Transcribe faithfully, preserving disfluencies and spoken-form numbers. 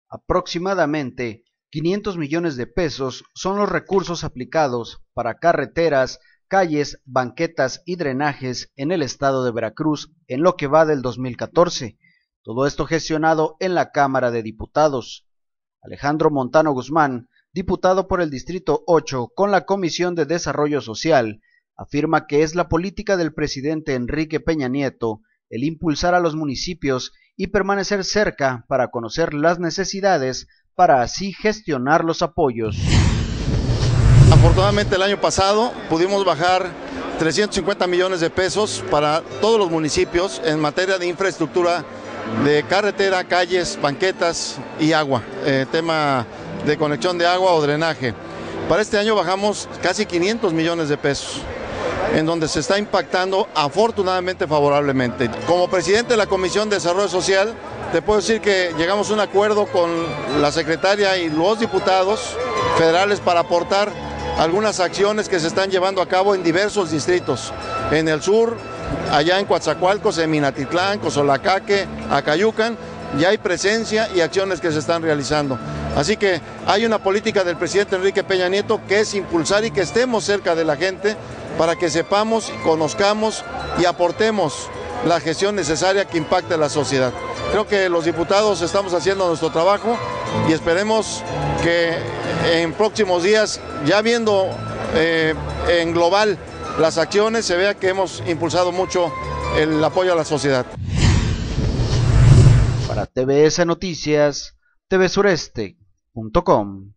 Aproximadamente quinientos millones de pesos son los recursos aplicados para carreteras, calles, banquetas y drenajes en el estado de Veracruz en lo que va del dos mil catorce. Todo esto gestionado en la Cámara de Diputados. Alejandro Montano Guzmán, diputado por el Distrito ocho con la Comisión de Desarrollo Social, afirma que es la política del presidente Enrique Peña Nieto el impulsar a los municipios y permanecer cerca para conocer las necesidades para así gestionar los apoyos. Afortunadamente el año pasado pudimos bajar trescientos cincuenta millones de pesos para todos los municipios en materia de infraestructura de carretera, calles, banquetas y agua, eh, tema de conexión de agua o drenaje. Para este año bajamos casi quinientos millones de pesos, en donde se está impactando afortunadamente favorablemente. Como presidente de la Comisión de Desarrollo Social, te puedo decir que llegamos a un acuerdo con la secretaria y los diputados federales para aportar algunas acciones que se están llevando a cabo en diversos distritos. En el sur, allá en Coatzacoalcos, en Minatitlán, Cozolacaque, Acayucan, ya hay presencia y acciones que se están realizando. Así que hay una política del presidente Enrique Peña Nieto que es impulsar y que estemos cerca de la gente para que sepamos, conozcamos y aportemos la gestión necesaria que impacte a la sociedad. Creo que los diputados estamos haciendo nuestro trabajo y esperemos que en próximos días, ya viendo eh, en global las acciones, se vea que hemos impulsado mucho el apoyo a la sociedad. Para T V S Noticias, T V Sureste punto com